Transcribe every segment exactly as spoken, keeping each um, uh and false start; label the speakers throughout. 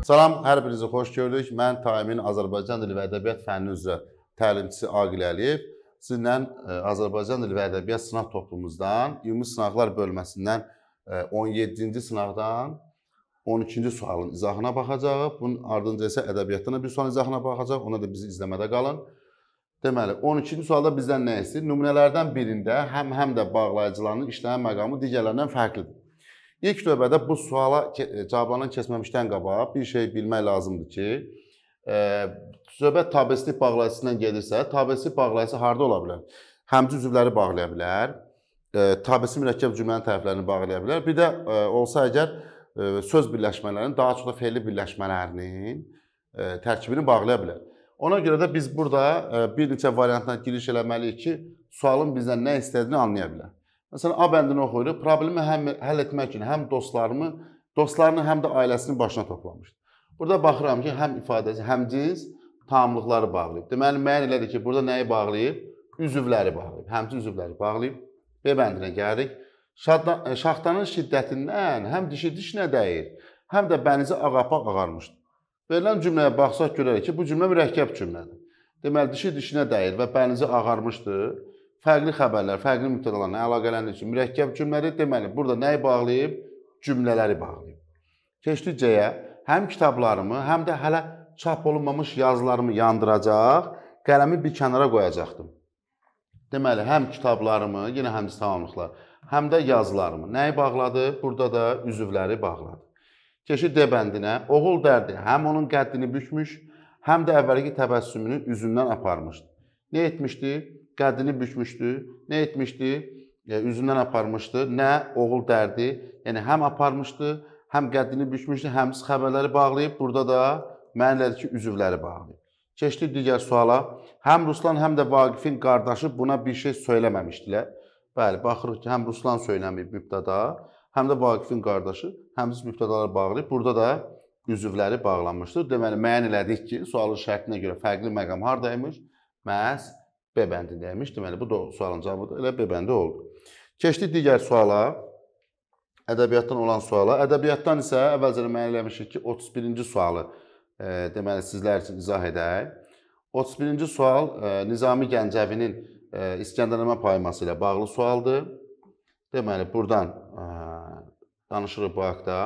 Speaker 1: Salam, hər birinizi xoş gördük. Mən Taimin Azərbaycan dili və ədəbiyyat fənni üzrə təlimçisi Aqil Əliyev. Sizinlə Azərbaycan dili və ədəbiyyat sınaq toplumumuzdan, ümumi sınaqlar bölməsindən on yeddinci sınaqdan on ikinci sualın izahına baxacağıq. Bunun ardınca isə ədəbiyyatdan bir sualın izahına baxacaq. Ona da bizi izləmədə qalın. Deməli, on ikinci sualda bizdən nə istəyir? Nümunələrdən birində həm həm də bağlayıcılarının işlənmə məqamı digərlərindən fərqlidir. İlk növbədə bu suala cavablarından keçməmişdən qabaq bir şey bilmək lazımdır ki, söhbət tabeslik bağlayıcısından gedirsə, tabeslik bağlayıcısı harada ola bilər? Həmci üzvləri bağlaya bilər, tabesi mürəkkəb cümlənin tərəflərini bağlaya bilər. Bir də olsa əgər söz birləşmələrinin, daha çox da fe'li birləşmələrinin tərkibini bağlaya bilər. Ona görə də biz burada bir neçə variantına giriş eləməliyik ki, sualın bizdən nə istədiyini anlaya bilər. Məsələn, A bəndini oxuyuruq, problemi həll etmək üçün həm dostlarımı, dostlarını, həm də ailəsini başına toplamışdır. Burada baxıram ki, həm ifadəsi, həm cins tamamlıqları bağlayıb. Deməli, müəyyən elədir ki, burada nəyi bağlayıb? Üzvləri bağlayıb, həmçin üzvləri bağlayıb. B bəndinə gəlirik. Şaxtanın şiddətindən həm dişi dişinə dəyir, həm də bənizi ağappaq ağarmışdır. Verilən cümləyə baxsaq görərik ki, bu cümlə mürəkkəb cümlədir. Deməli, dişi dişinə dəyir və bənizi ağarmışdır. Fərqli xəbərlər, fərqli mübtədalarla əlaqələndirir ki, mürəkkəb cümlədir. Deməli, burada nəyi bağlayıb? Cümlələri bağlayıb. Keçdik C-yə. Həm kitablarımı, həm də hələ çap olunmamış yazılarımı yandıracaq, qələmi bir kənara qoyacaqdım. Deməli, həm kitablarımı, yenə həmçinin tamamlıqlar, həm də yazılarımı. Nəyi bağladı? Burada da üzvləri bağladı. Keçid D bəndinə. Oğul dərdi həm onun qəddini bükmüş, həm də əvvəlki təbəssümünü üzündən aparmışdı. Nə etmişdi? Qəddini bükmüşdü. Nə etmişdi? Üzündən aparmışdı. Nə? Oğul dərdi. Yəni, həm aparmışdı, həm qəddini bükmüşdü, həm xəbərləri bağlayıb. Burada da mənlədir ki, üzvləri bağlayıb. Keçdik digər suala. Həm Ruslan, həm də Vaqifin qardaşı buna bir şey söyləməmişdilər. Bəli, baxırıq ki, həm Ruslan söyləməyib mübtəda, həm də Vaqifin qardaşı həmsiz mübtədaları bağlayıb. Burada da üzvləri bağlanmışdır. Deməli, müəyyən elədik ki, sualın şərtinə görə fərqli məqam haradaymış? Məhz B bəndindəymiş. Deməli, bu da sualın cavabıdır. Elə B bəndi oldu. Keçdik digər suala. Ədəbiyyatdan olan suala. Ədəbiyyatdan isə əvvəlcə müəyyən eləmişik ki, otuz birinci sualı deməli, sizlər üçün izah edək. otuz birinci sual Nizami Gəncəvinin İskəndərnamə poeması ilə bağlı sualdır. Deməli, buradan danışırıq bu haqda.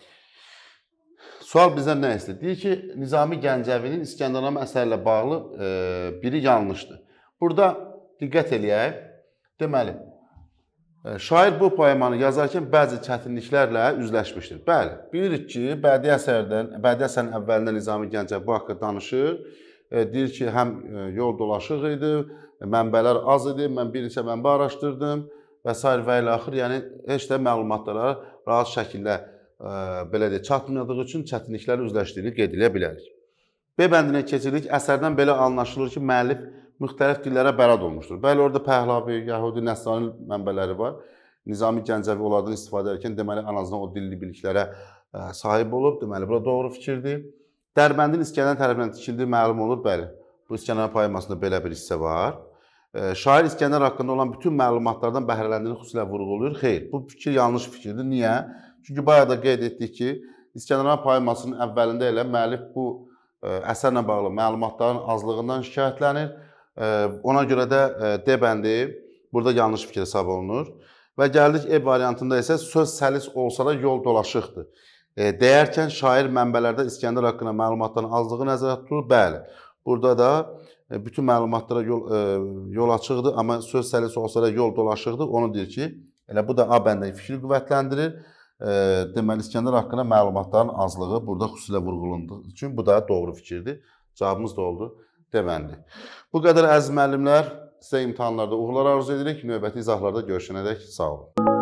Speaker 1: Sual bizdən nə istəyir? Deyir ki, Nizami Gəncəvinin İskəndərnamə əsərlə bağlı biri yanlışdır. Burada diqqət eləyək. Deməli, şair bu poemanı yazarkən bəzi çətinliklərlə üzləşmişdir. Bəli, bilirik ki, bədii əsərdən, bədii əsərin əvvəlində Nizami Gəncəvi bu haqda danışır. Deyir ki, həm yol dolaşıq idi, mənbələr az idi, mən bir neçə mənbə araşdırdım və s. və ilə axır. Yəni, heç də məlumatlara rahat şəkildə belə deyək, çatmadığı üçün çətinliklərlə üzləşdiyi qeyd edilə bilərik. B bəndinə keçirik. Əsərdən belə anlaşılır ki, müəllif müxtəlif dillərə bələd olmuşdur. Bəli, orada Pəhləvi, Yəhudi, Nəsrani mənbələri var. Nizami Gəncəvi onlardan istifadə edərkən, deməli, ən azından o dilli biliklərə sahib olub. Deməli, bu da doğru fikirdir. Dərbəndin İskəndər tərəfindən tikildiyi məlum olur. Bəli, bu İskəndər poemasında belə bir hissə var. Şair İskəndər haqqında olan bütün məlumatlardan bəhrələndiyini xüsusilə vurğulayır. Xeyr, bu fikir yanlış fikirdir. Niyə? Çünki bayaq da qeyd etdik ki, İskəndər poemasının əvvəlində elə müəllif bu əsərlə bağlı məlumatların azlığından şikayətlənir. Ona görə də D bəndi burada yanlış fikir hesab olunur. Və gəldik E variantında isə söz səlis olsa da yol dolaşıqdır. Deyərkən şair mənbələrdə İskəndər haqqında məlumatların azlığı nəzərdə tutulur. Bəli, burada da bütün məlumatlara yol, yol açıqdır, amma söz səlis olsa da yol dolaşıqdır. Onu deyir ki, elə bu da A bəndəki fikri qüvvətləndirir. Deməli, İskəndər haqqında məlumatların azlığı burada xüsusilə vurğulandığı üçün bu da doğru fikirdir. Cavabımız da oldu. Deməli. Bu qədər əziz müəllimlər, sizə imtahanlarda uğurlar arzu edirik. Növbəti izahlarda görüşənədək sağ olun.